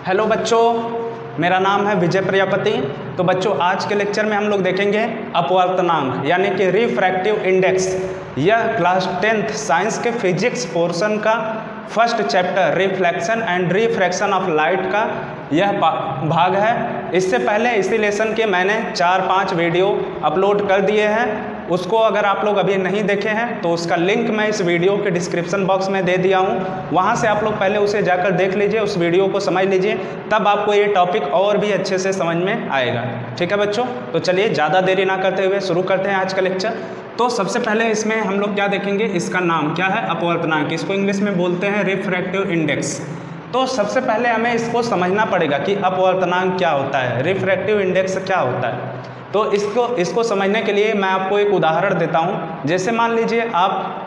Hello बच्चों, मेरा नाम है विजय प्रजापति। तो बच्चों आज के लेक्चर में हम लोग देखेंगे अपवर्तनांक यानी कि रिफ्रैक्टिव इंडेक्स। यह क्लास 10th साइंस के फिजिक्स पोर्शन का first chapter reflection and refraction of light का यह भाग है। इससे पहले इसी लेसन के मैंने 4-5 वीडियो अपलोड कर दिए हैं। उसको अगर आप लोग अभी नहीं देखे हैं तो उसका लिंक मैं इस वीडियो के डिस्क्रिप्शन बॉक्स में दे दिया हूँ। वहाँ से आप लोग पहले उसे जाकर देख लीजिए, उस वीडियो को समझ लीजिए, तब आपको ये टॉपिक और भी अच्छे से समझ में आएगा। ठीक है बच्चों, तो चलिए ज़्यादा देरी ना करते हुए शुरू करते हैं आज का लेक्चर। तो सबसे पहले इसमें हम लोग क्या देखेंगे, इसका नाम क्या है, अपवर्तनांक। इसको इंग्लिश में बोलते हैं रिफ्रैक्टिव इंडेक्स। तो सबसे पहले हमें इसको समझना पड़ेगा कि अपवर्तनांक क्या होता है, रिफ्रैक्टिव इंडेक्स क्या होता है। तो इसको समझने के लिए मैं आपको एक उदाहरण देता हूँ। जैसे मान लीजिए आप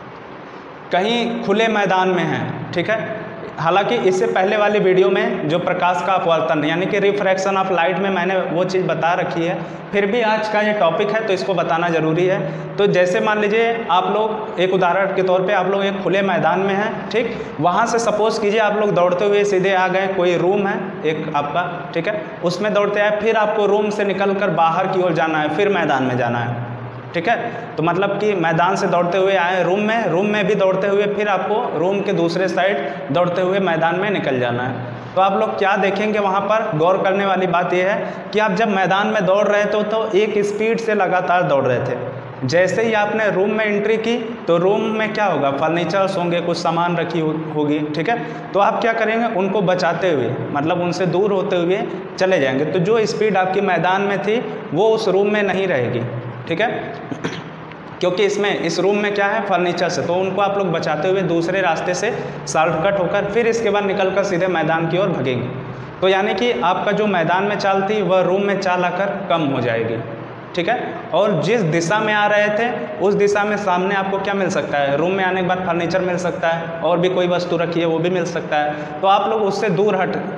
कहीं खुले मैदान में हैं, ठीक है। हालांकि इससे पहले वाली वीडियो में जो प्रकाश का अपवर्तन यानी कि रिफ्रैक्शन ऑफ लाइट में मैंने वो चीज़ बता रखी है, फिर भी आज का ये टॉपिक है तो इसको बताना ज़रूरी है। तो जैसे मान लीजिए आप लोग एक उदाहरण के तौर पे आप लोग एक खुले मैदान में हैं, ठीक। वहाँ से सपोज कीजिए आप लोग दौड़ते हुए सीधे आ गए, कोई रूम है एक आपका, ठीक है, उसमें दौड़ते आए, फिर आपको रूम से निकल कर बाहर की ओर जाना है, फिर मैदान में जाना है, ठीक है। तो मतलब कि मैदान से दौड़ते हुए आए रूम में भी दौड़ते हुए फिर आपको रूम के दूसरे साइड दौड़ते हुए मैदान में निकल जाना है। तो आप लोग क्या देखेंगे, वहाँ पर गौर करने वाली बात यह है कि आप जब मैदान में दौड़ रहे थे तो एक स्पीड से लगातार दौड़ रहे थे। जैसे ही आपने रूम में एंट्री की तो रूम में क्या होगा, फर्नीचर्स होंगे, कुछ सामान रखी होगी, ठीक है। तो आप क्या करेंगे, उनको बचाते हुए, मतलब उनसे दूर होते हुए चले जाएंगे। तो जो स्पीड आपकी मैदान में थी वो उस रूम में नहीं रहेगी, ठीक है, क्योंकि इस रूम में क्या है, फर्नीचर से। तो उनको आप लोग बचाते हुए दूसरे रास्ते से शॉर्टकट होकर फिर इसके बाद निकलकर सीधे मैदान की ओर भगेंगे। तो यानी कि आपका जो मैदान में चाल थी वह रूम में चाल आकर कम हो जाएगी, ठीक है। और जिस दिशा में आ रहे थे उस दिशा में सामने आपको क्या मिल सकता है, रूम में आने के बाद फर्नीचर मिल सकता है, और भी कोई वस्तु रखी है वो भी मिल सकता है। तो आप लोग उससे दूर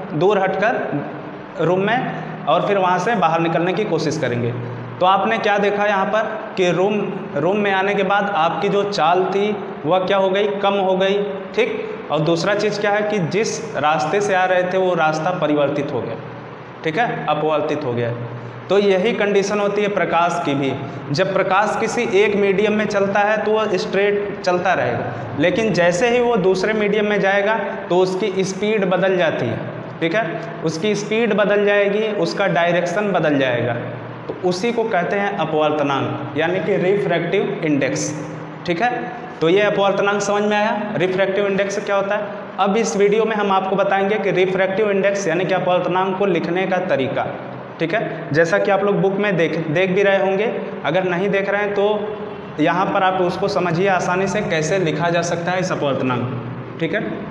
हटकर रूम में और फिर वहाँ से बाहर निकलने की कोशिश करेंगे। तो आपने क्या देखा यहाँ पर कि रूम में आने के बाद आपकी जो चाल थी वह क्या हो गई, कम हो गई, ठीक। और दूसरा चीज़ क्या है कि जिस रास्ते से आ रहे थे वो रास्ता परिवर्तित हो गया, ठीक है, अपवर्तित हो गया। तो यही कंडीशन होती है प्रकाश की भी। जब प्रकाश किसी एक मीडियम में चलता है तो वह स्ट्रेट चलता रहेगा, लेकिन जैसे ही वो दूसरे मीडियम में जाएगा तो उसकी स्पीड बदल जाती है, ठीक है। उसकी स्पीड बदल जाएगी, उसका डायरेक्शन बदल जाएगा। तो उसी को कहते हैं अपवर्तनांक यानी कि रिफ्रैक्टिव इंडेक्स, ठीक है। तो ये अपवर्तनांक समझ में आया, रिफ्रैक्टिव इंडेक्स क्या होता है। अब इस वीडियो में हम आपको बताएंगे कि रिफ्रैक्टिव इंडेक्स यानी कि अपवर्तनांक को लिखने का तरीका, ठीक है। जैसा कि आप लोग बुक में देख भी रहे होंगे, अगर नहीं देख रहे हैं तो यहाँ पर आप उसको समझिए आसानी से कैसे लिखा जा सकता है इस अपवर्तनांक, ठीक है।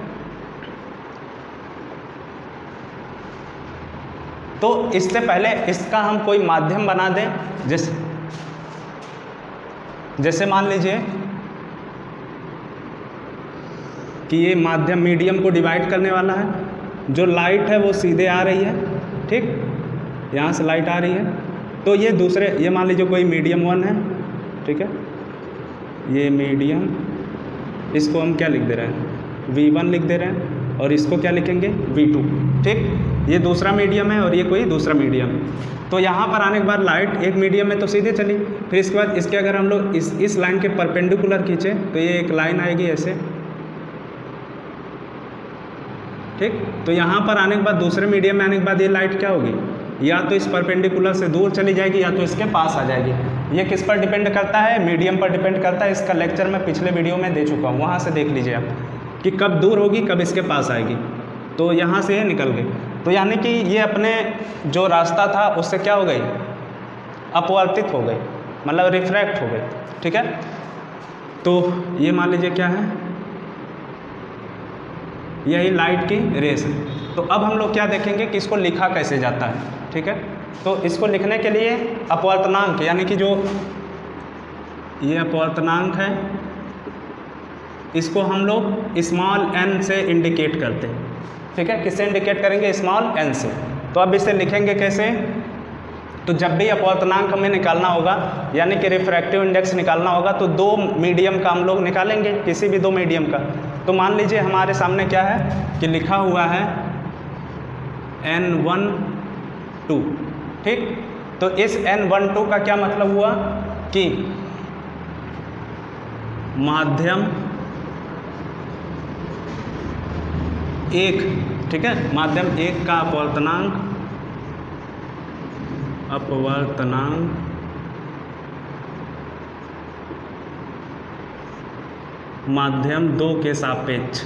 तो इससे पहले इसका हम कोई माध्यम बना दें, जैसे मान लीजिए कि ये माध्यम मीडियम को डिवाइड करने वाला है। जो लाइट है वो सीधे आ रही है, ठीक, यहाँ से लाइट आ रही है। तो ये मान लीजिए कोई मीडियम 1 है, ठीक है, ये मीडियम, इसको हम क्या लिख दे रहे हैं, V1 लिख दे रहे हैं, और इसको क्या लिखेंगे, V2, ठीक। ये दूसरा मीडियम है और ये कोई दूसरा मीडियम। तो यहाँ पर आने के बाद लाइट एक मीडियम में तो सीधे चली, फिर इसके बाद इसके अगर हम लोग इस लाइन के परपेंडिकुलर खींचे तो ये एक लाइन आएगी ऐसे, ठीक। तो यहाँ पर आने के बाद दूसरे मीडियम में आने के बाद ये लाइट क्या होगी, या तो इस परपेंडिकुलर से दूर चली जाएगी या तो इसके पास आ जाएगी। ये किस पर डिपेंड करता है, मीडियम पर डिपेंड करता है। इसका लेक्चर मैं पिछले वीडियो में दे चुका हूँ, वहाँ से देख लीजिए आप कि कब दूर होगी कब इसके पास आएगी। तो यहाँ से ये निकल गई, तो यानी कि ये अपने जो रास्ता था उससे क्या हो गई, अपवर्तित हो गई, मतलब रिफ्रैक्ट हो गई, ठीक है। तो ये मान लीजिए क्या है, यही लाइट की रेस है। तो अब हम लोग क्या देखेंगे कि इसको लिखा कैसे जाता है, ठीक है। तो इसको लिखने के लिए अपवर्तनांक यानी कि जो ये अपवर्तनांक है इसको हम लोग स्मॉल n से इंडिकेट करते हैं, ठीक है। किससे इंडिकेट करेंगे, स्मॉल n से। तो अब इसे लिखेंगे कैसे, तो जब भी अपवर्तनांक हमें निकालना होगा यानी कि रिफ्रैक्टिव इंडेक्स निकालना होगा तो दो मीडियम का हम लोग निकालेंगे, किसी भी दो मीडियम का। तो मान लीजिए हमारे सामने क्या है कि लिखा हुआ है N12, ठीक। तो इस N12 का क्या मतलब हुआ कि माध्यम 1, ठीक है, माध्यम 1 का अपवर्तनांक माध्यम 2 के सापेक्ष,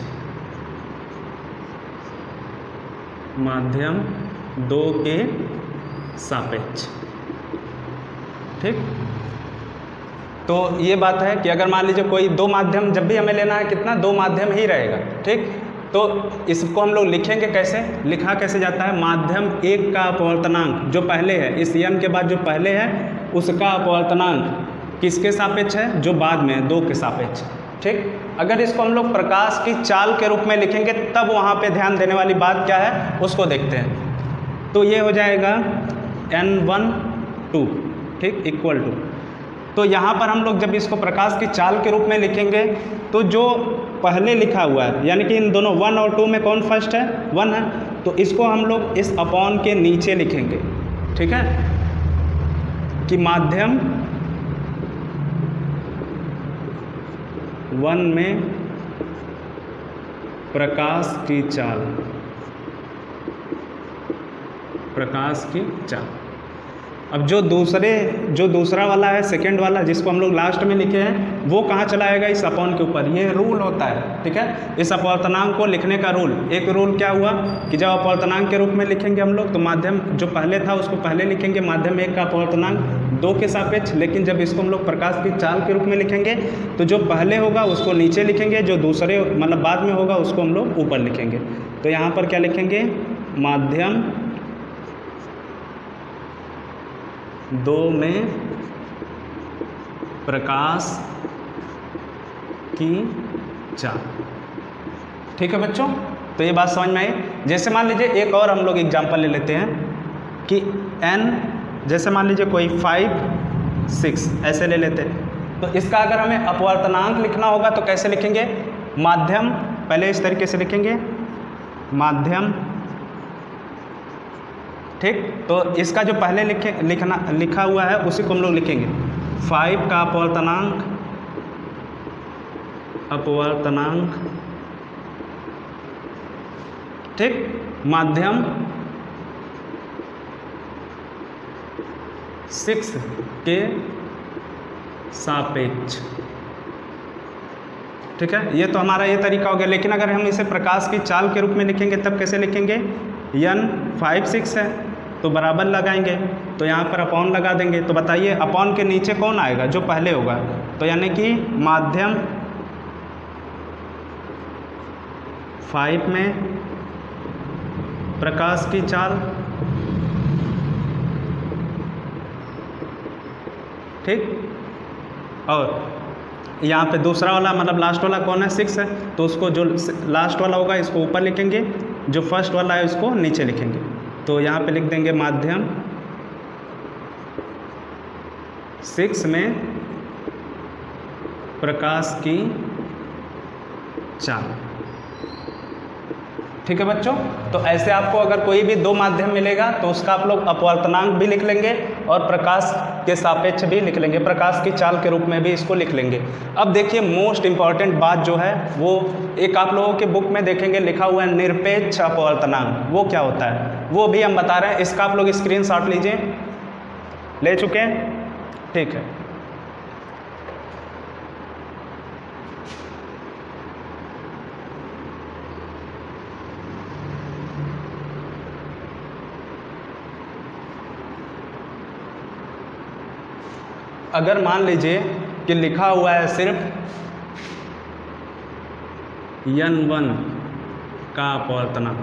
माध्यम 2 के सापेक्ष, ठीक। तो ये बात है कि अगर मान लीजिए कोई दो माध्यम, जब भी हमें लेना है कितना, दो माध्यम ही रहेगा, ठीक। तो इसको हम लोग लिखेंगे कैसे, लिखा कैसे जाता है, माध्यम 1 का अपवर्तनांक जो पहले है, इस n के बाद जो पहले है उसका अपवर्तनांक किसके सापेक्ष है, जो बाद में 2 के सापेक्ष, ठीक। अगर इसको हम लोग प्रकाश की चाल के रूप में लिखेंगे तब वहाँ पे ध्यान देने वाली बात क्या है उसको देखते हैं। तो ये हो जाएगा N12, ठीक, इक्वल टू, तो यहाँ पर हम लोग जब इसको प्रकाश की चाल के रूप में लिखेंगे तो जो पहले लिखा हुआ है, यानी कि इन दोनों 1 और 2 में कौन फर्स्ट है, 1 है, तो इसको हम लोग इस अपॉन के नीचे लिखेंगे, ठीक है, कि माध्यम 1 में प्रकाश की चाल। अब जो दूसरा वाला है, सेकंड वाला जिसको हम लोग लास्ट में लिखे हैं, वो कहाँ चला आएगा, इस अपॉन के ऊपर। ये रूल होता है, ठीक है, इस अपवर्तनांक को लिखने का रूल। एक रूल क्या हुआ कि जब अपवर्तनांक के रूप में लिखेंगे हम लोग तो माध्यम जो पहले था उसको पहले लिखेंगे, माध्यम 1 का अपवर्तनांक 2 के सापेक्ष। लेकिन जब इसको हम लोग प्रकाश की चाल के रूप में लिखेंगे तो जो पहले होगा उसको नीचे लिखेंगे, जो दूसरे मतलब बाद में होगा उसको हम लोग ऊपर लिखेंगे। तो यहाँ पर क्या लिखेंगे, माध्यम 2 में प्रकाश की चाल, ठीक है बच्चों। तो ये बात समझ में आई। जैसे मान लीजिए एक और हम लोग एग्जांपल ले लेते हैं कि n, जैसे मान लीजिए कोई 5, 6 ऐसे ले लेते हैं। तो इसका अगर हमें अपवर्तनांक लिखना होगा तो कैसे लिखेंगे, माध्यम पहले इस तरीके से लिखेंगे, माध्यम, ठीक। तो इसका जो पहले लिखा हुआ है उसी को हम लोग लिखेंगे 5 का अपवर्तनांक, ठीक, माध्यम 6 के सापेक्ष, ठीक है। ये तो हमारा ये तरीका हो गया। लेकिन अगर हम इसे प्रकाश की चाल के रूप में लिखेंगे तब कैसे लिखेंगे, n 5, 6 है तो बराबर लगाएंगे, तो यहाँ पर अपॉन लगा देंगे। तो बताइए अपॉन के नीचे कौन आएगा, जो पहले होगा। तो यानी कि माध्यम 5 में प्रकाश की चाल, ठीक, और यहाँ पे दूसरा वाला मतलब लास्ट वाला कौन है, 6 है, तो उसको जो लास्ट वाला होगा इसको ऊपर लिखेंगे, जो फर्स्ट वाला है उसको नीचे लिखेंगे। तो यहाँ पे लिख देंगे माध्यम 6 में प्रकाश की चाल, ठीक है बच्चों। तो ऐसे आपको अगर कोई भी दो माध्यम मिलेगा तो उसका आप लोग अपवर्तनांक भी लिख लेंगे और प्रकाश के सापेक्ष भी लिख लेंगे, प्रकाश की चाल के रूप में भी इसको लिख लेंगे। अब देखिए मोस्ट इंपॉर्टेंट बात जो है वो एक आप लोगों के बुक में देखेंगे लिखा हुआ है निरपेक्ष अपवर्तनांक। वो क्या होता है वो भी हम बता रहे हैं। इसका आप लोग स्क्रीनशॉट लीजिए, ले चुके हैं, ठीक है। अगर मान लीजिए कि लिखा हुआ है सिर्फ n1 का अपवर्तनांक,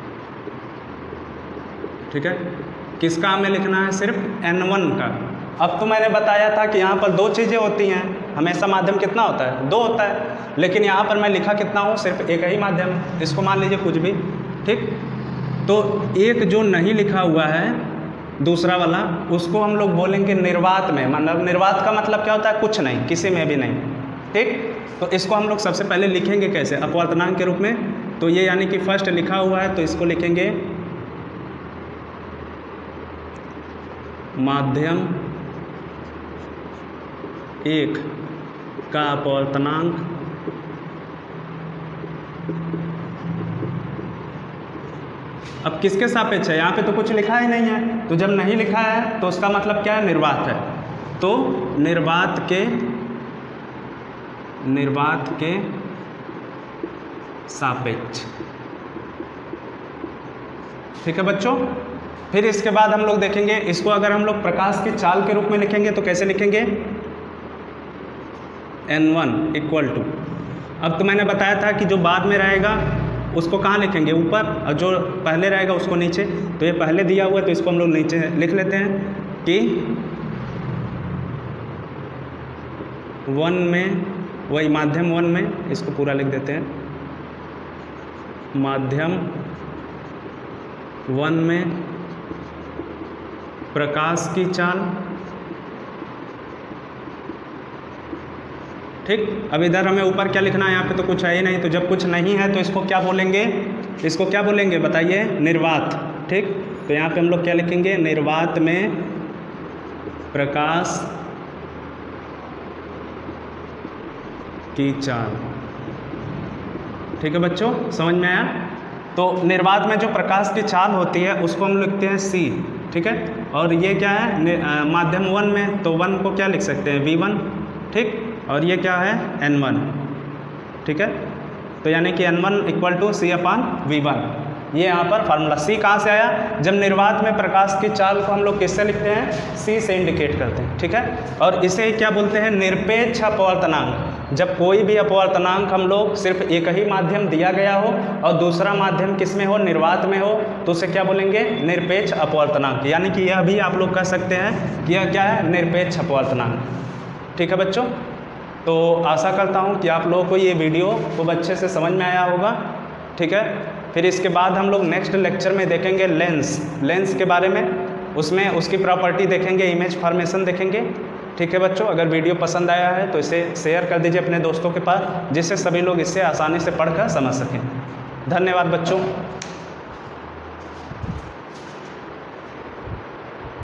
ठीक है, किसका हमें लिखना है, सिर्फ n1 का। अब तो मैंने बताया था कि यहाँ पर दो चीज़ें होती हैं, हमेशा माध्यम कितना होता है, दो होता है, लेकिन यहाँ पर मैं लिखा कितना हूँ, सिर्फ एक ही माध्यम है। इसको मान लीजिए कुछ भी, ठीक। तो एक जो नहीं लिखा हुआ है दूसरा वाला, उसको हम लोग बोलेंगे निर्वात में। मतलब निर्वात का मतलब क्या होता है, कुछ नहीं, किसी में भी नहीं, ठीक। तो इसको हम लोग सबसे पहले लिखेंगे कैसे, अपवर्तनांक के रूप में। तो ये यानी कि फर्स्ट लिखा हुआ है तो इसको लिखेंगे माध्यम 1 का अपवर्तनांक अब किसके सापेक्ष है? यहाँ पे तो कुछ लिखा ही नहीं है, तो जब नहीं लिखा है तो उसका मतलब क्या है? निर्वात है। तो निर्वात के सापेक्ष। ठीक है बच्चों। फिर इसके बाद हम लोग देखेंगे इसको, अगर हम लोग प्रकाश की चाल के रूप में लिखेंगे तो कैसे लिखेंगे? n1 इक्वल टू, अब तो मैंने बताया था कि जो बाद में रहेगा उसको कहाँ लिखेंगे? ऊपर, और जो पहले रहेगा उसको नीचे। तो ये पहले दिया हुआ है तो इसको हम लोग नीचे लिख लेते हैं कि 1 में, वही माध्यम 1 में, इसको पूरा लिख देते हैं, माध्यम 1 में प्रकाश की चाल। ठीक, अब इधर हमें ऊपर क्या लिखना है? यहाँ पे तो कुछ है ही नहीं, तो जब कुछ नहीं है तो इसको क्या बोलेंगे? इसको क्या बोलेंगे बताइए? निर्वात। ठीक, तो यहाँ पे हम लोग क्या लिखेंगे? निर्वात में प्रकाश की चाल। ठीक है बच्चों, समझ में आया? तो निर्वात में जो प्रकाश की चाल होती है उसको हम लिखते हैं c। ठीक है, और ये क्या है? माध्यम 1 में, तो 1 को क्या लिख सकते हैं? v1। ठीक, और ये क्या है? n1। ठीक है, तो यानी कि n1 इक्वल टू c/v1। ये यहाँ पर फार्मूला। c कहाँ से आया? जब निर्वात में प्रकाश की चाल को हम लोग किससे लिखते हैं? c से इंडिकेट करते हैं। ठीक है, और इसे क्या बोलते हैं? निरपेक्ष अपवर्तनांक। जब कोई भी अपवर्तनांक हम लोग सिर्फ एक ही माध्यम दिया गया हो और दूसरा माध्यम किस में हो? निर्वात में हो, तो उसे क्या बोलेंगे? निरपेक्ष अपवर्तनांक। यानी कि यह भी आप लोग कह सकते हैं कि यह क्या है? निरपेक्ष अपवर्तनांक। ठीक है बच्चों, तो आशा करता हूँ कि आप लोगों को ये वीडियो खूब अच्छे से समझ में आया होगा। ठीक है, फिर इसके बाद हम लोग नेक्स्ट लेक्चर में देखेंगे लेंस के बारे में, उसमें उसकी प्रॉपर्टी देखेंगे, इमेज फॉर्मेशन देखेंगे। ठीक है बच्चों, अगर वीडियो पसंद आया है तो इसे शेयर कर दीजिए अपने दोस्तों के पास, जिससे सभी लोग इससे आसानी से पढ़कर समझ सकें। धन्यवाद बच्चों।